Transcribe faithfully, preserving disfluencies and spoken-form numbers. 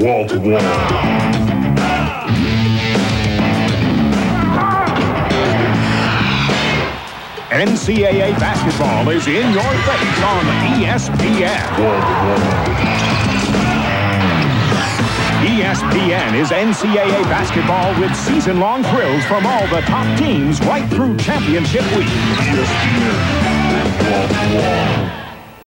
wall to wall. N C double A basketball is in your face on E S P N. E S P N is N C double A basketball with season-long thrills from all the top teams right through championship week. E S P N, wall to wall.